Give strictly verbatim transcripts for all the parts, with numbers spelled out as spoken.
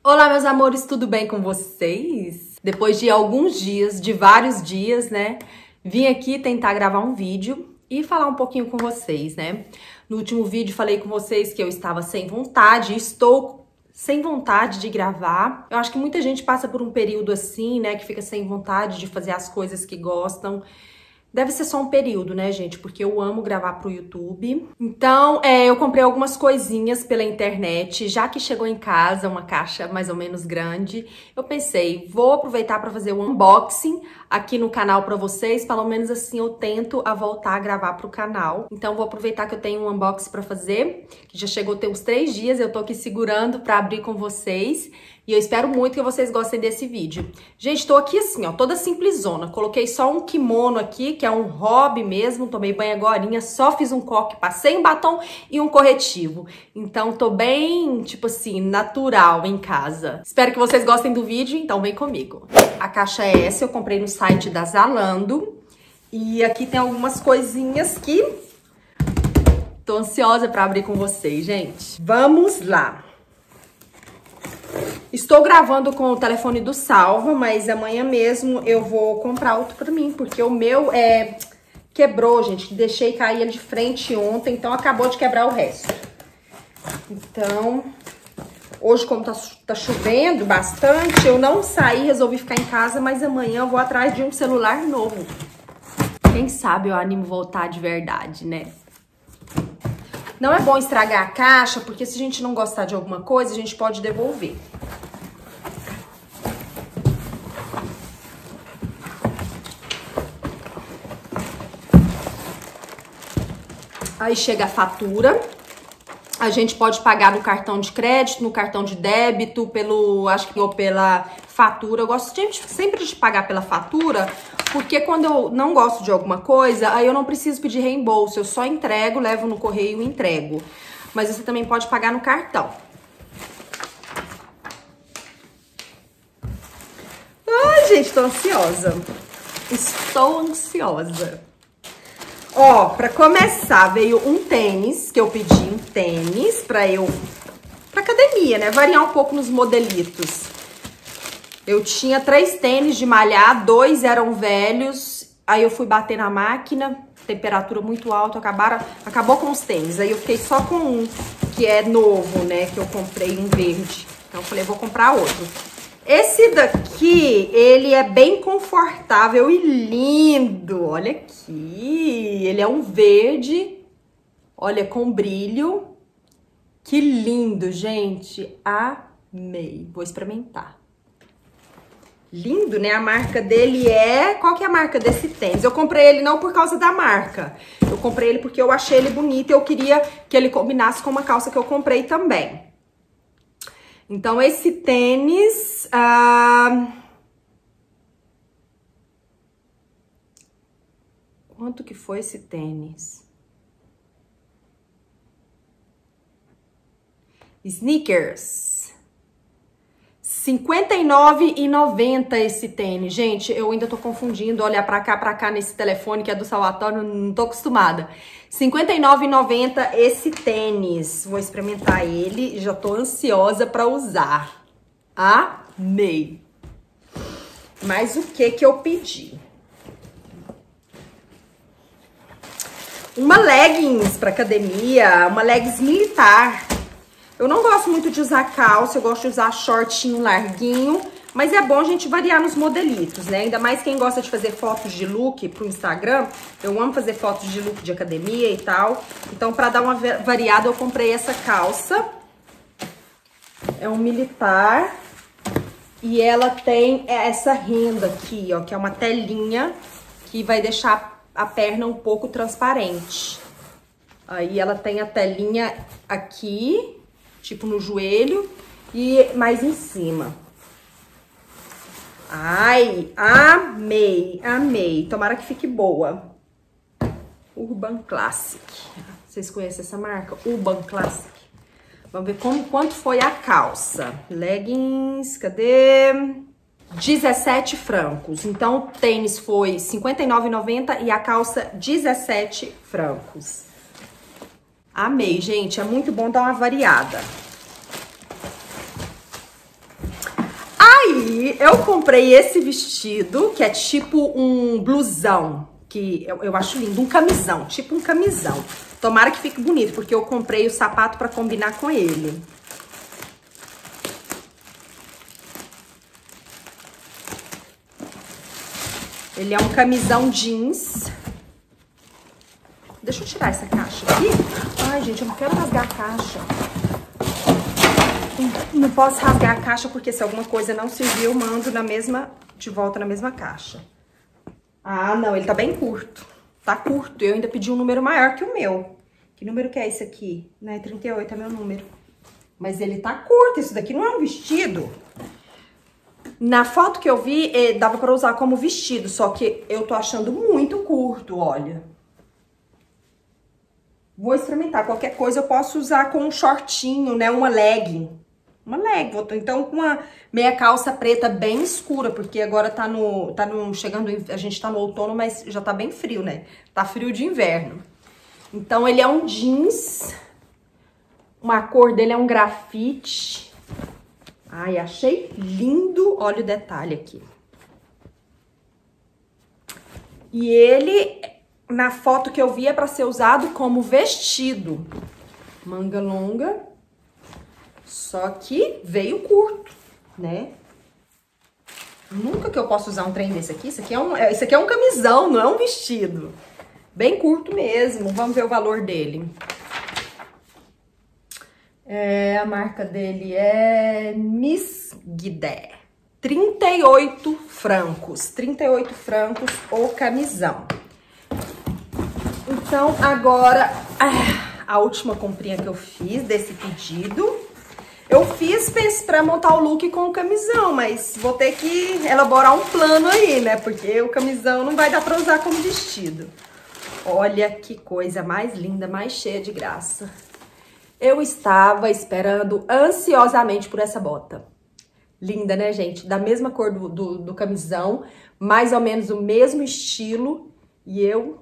Olá, meus amores, tudo bem com vocês? Depois de alguns dias, de vários dias, né? Vim aqui tentar gravar um vídeo e falar um pouquinho com vocês, né? No último vídeo falei com vocês que eu estava sem vontade, estou sem vontade de gravar. Eu acho que muita gente passa por um período assim, né? Que fica sem vontade de fazer as coisas que gostam. Deve ser só um período, né, gente? Porque eu amo gravar pro YouTube. Então, é, eu comprei algumas coisinhas pela internet. Já que chegou em casa uma caixa mais ou menos grande, eu pensei, vou aproveitar para fazer o unboxing aqui no canal para vocês. Pelo menos assim eu tento a voltar a gravar pro canal. Então, vou aproveitar que eu tenho um unboxing para fazer, que já chegou tem uns três dias. Eu tô aqui segurando para abrir com vocês. E eu espero muito que vocês gostem desse vídeo. Gente, tô aqui assim, ó, toda simplesona. Coloquei só um kimono aqui, que é um hobby mesmo. Tomei banho agorinha, só fiz um coque, passei um batom e um corretivo. Então, tô bem, tipo assim, natural em casa. Espero que vocês gostem do vídeo, então vem comigo. A caixa é essa, eu comprei no site da Zalando. E aqui tem algumas coisinhas que tô ansiosa pra abrir com vocês, gente. Vamos lá! Estou gravando com o telefone do Salva, mas amanhã mesmo eu vou comprar outro pra mim, porque o meu é quebrou, gente. Deixei cair ele de frente ontem, então acabou de quebrar o resto. Então, hoje como tá, tá chovendo bastante, eu não saí, resolvi ficar em casa, mas amanhã eu vou atrás de um celular novo. Quem sabe eu animo voltar de verdade, né? Não é bom estragar a caixa, porque se a gente não gostar de alguma coisa, a gente pode devolver. Aí chega a fatura. A gente pode pagar no cartão de crédito, no cartão de débito, pelo, acho que ou pela fatura. Eu gosto de, sempre de pagar pela fatura, porque quando eu não gosto de alguma coisa, aí eu não preciso pedir reembolso. Eu só entrego, levo no correio e entrego. Mas você também pode pagar no cartão. Ai, gente, tô ansiosa. Estou ansiosa. Ó, pra começar, veio um tênis, que eu pedi um tênis pra eu... pra academia, né? Variar um pouco nos modelitos. Eu tinha três tênis de malhar, dois eram velhos, aí eu fui bater na máquina, temperatura muito alta, acabaram, acabou com os tênis. Aí eu fiquei só com um, que é novo, né? Que eu comprei, um verde. Então eu falei, vou comprar outro. Esse daqui, ele é bem confortável e lindo. Olha aqui, ele é um verde, olha, com brilho. Que lindo, gente. Amei. Vou experimentar. Lindo, né? A marca dele é... Qual que é a marca desse tênis? Eu comprei ele não por causa da marca. Eu comprei ele porque eu achei ele bonito e eu queria que ele combinasse com uma calça que eu comprei também. Então, esse tênis... Ah... Quanto que foi esse tênis? Sneakers. cinquenta e nove reais e noventa centavos esse tênis. Gente, eu ainda tô confundindo, olhar pra cá, pra cá nesse telefone que é do Salvatore, não tô acostumada. cinquenta e nove reais e noventa centavos esse tênis. Vou experimentar ele, já tô ansiosa pra usar. Amei. Mas o que que eu pedi? Uma leggings pra academia, uma leggings militar. Eu não gosto muito de usar calça, eu gosto de usar shortinho larguinho, mas é bom a gente variar nos modelitos, né? Ainda mais quem gosta de fazer fotos de look pro Instagram. Eu amo fazer fotos de look de academia e tal. Então, pra dar uma variada, eu comprei essa calça. É um militar. E ela tem essa renda aqui, ó, que é uma telinha que vai deixar a perna um pouco transparente. Aí ela tem a telinha aqui, tipo no joelho, e mais em cima. Ai, amei, amei. Tomara que fique boa. Urban Classic. Vocês conhecem essa marca? Urban Classic. Vamos ver como, quanto foi a calça. Leggings, cadê? dezessete francos. Então, o tênis foi cinquenta e nove reais e noventa centavos e a calça dezessete francos. Amei, gente. É muito bom dar uma variada. Aí, eu comprei esse vestido, que é tipo um blusão, que eu, eu acho lindo, um camisão, tipo um camisão. Tomara que fique bonito, porque eu comprei o sapato pra combinar com ele. Ele é um camisão jeans. Deixa eu tirar essa caixa aqui. Ai, gente, eu não quero rasgar a caixa. Não posso rasgar a caixa, porque se alguma coisa não servir, eu mando na mesma, de volta na mesma caixa. Ah, não, ele tá bem curto. Tá curto. Eu ainda pedi um número maior que o meu. Que número que é esse aqui? Né, trinta e oito é meu número. Mas ele tá curto. Isso daqui não é um vestido. Na foto que eu vi, dava pra usar como vestido. Só que eu tô achando muito curto, olha. Vou experimentar. Qualquer coisa eu posso usar com um shortinho, né? Uma legging. Uma legging. Então, com uma meia calça preta bem escura, porque agora tá no... Tá no chegando... A gente tá no outono, mas já tá bem frio, né? Tá frio de inverno. Então, ele é um jeans. Uma cor dele é um grafite. Ai, achei lindo. Olha o detalhe aqui. E ele... Na foto que eu vi é pra ser usado como vestido. Manga longa. Só que veio curto, né? Nunca que eu posso usar um trem desse aqui. Isso aqui é um, isso aqui é um camisão, não é um vestido. Bem curto mesmo. Vamos ver o valor dele. É, a marca dele é Miss Guidé. trinta e oito francos. trinta e oito francos o camisão. Então, agora, a última comprinha que eu fiz desse pedido, eu fiz pra montar o look com o camisão, mas vou ter que elaborar um plano aí, né? Porque o camisão não vai dar pra usar como vestido. Olha que coisa mais linda, mais cheia de graça. Eu estava esperando ansiosamente por essa bota. Linda, né, gente? Da mesma cor do, do, do camisão, mais ou menos o mesmo estilo, e eu...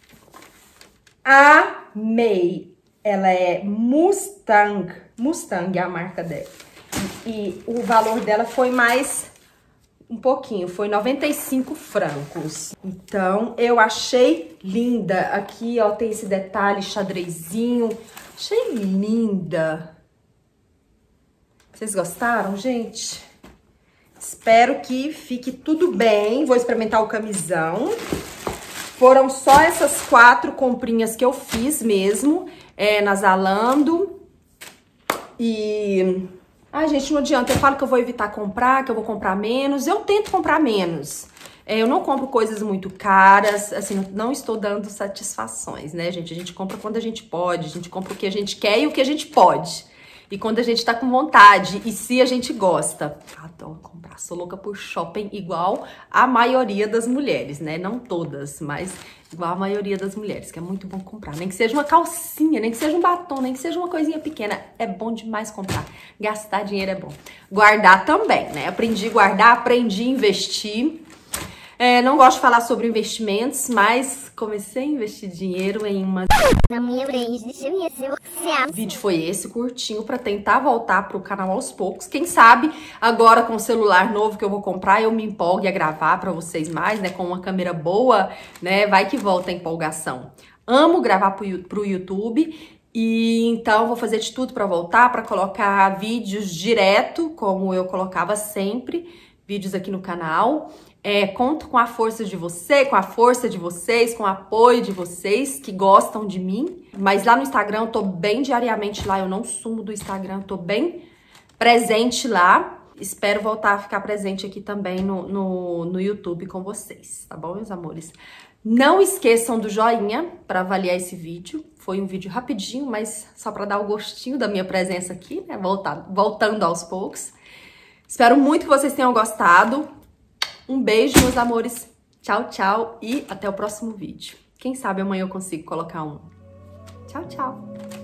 amei. Ela é Mustang. Mustang é a marca dela. E, e o valor dela foi mais um pouquinho. Foi noventa e cinco francos. Então, eu achei linda. Aqui, ó, tem esse detalhe xadrezinho. Achei linda. Vocês gostaram, gente? Espero que fique tudo bem. Vou experimentar o camisão. Foram só essas quatro comprinhas que eu fiz mesmo, é, na Zalando. E... ai, gente, não adianta. Eu falo que eu vou evitar comprar, que eu vou comprar menos. Eu tento comprar menos. É, eu não compro coisas muito caras, assim, não estou dando satisfações, né, gente? A gente compra quando a gente pode, a gente compra o que a gente quer e o que a gente pode. E quando a gente tá com vontade e se a gente gosta. Adoro comprar, sou louca por shopping igual a maioria das mulheres, né? Não todas, mas igual a maioria das mulheres, que é muito bom comprar. Nem que seja uma calcinha, nem que seja um batom, nem que seja uma coisinha pequena. É bom demais comprar. Gastar dinheiro é bom. Guardar também, né? Aprendi a guardar, aprendi a investir. É, não gosto de falar sobre investimentos, mas comecei a investir dinheiro em uma... O vídeo foi esse, curtinho, pra tentar voltar pro canal aos poucos. Quem sabe, agora com o celular novo que eu vou comprar, eu me empolgue a gravar pra vocês mais, né? Com uma câmera boa, né? Vai que volta a empolgação. Amo gravar pro, pro YouTube. E então vou fazer de tudo pra voltar, pra colocar vídeos direto, como eu colocava sempre. Vídeos aqui no canal. É, conto com a força de você, com a força de vocês, com o apoio de vocês que gostam de mim. Mas lá no Instagram eu tô bem diariamente lá, eu não sumo do Instagram, tô bem presente lá. Espero voltar a ficar presente aqui também no, no, no YouTube com vocês, tá bom, meus amores? Não esqueçam do joinha para avaliar esse vídeo. Foi um vídeo rapidinho, mas só para dar o gostinho da minha presença aqui, né? Voltar, voltando aos poucos. Espero muito que vocês tenham gostado. Um beijo, meus amores. Tchau, tchau. E até o próximo vídeo. Quem sabe amanhã eu consigo colocar um. Tchau, tchau.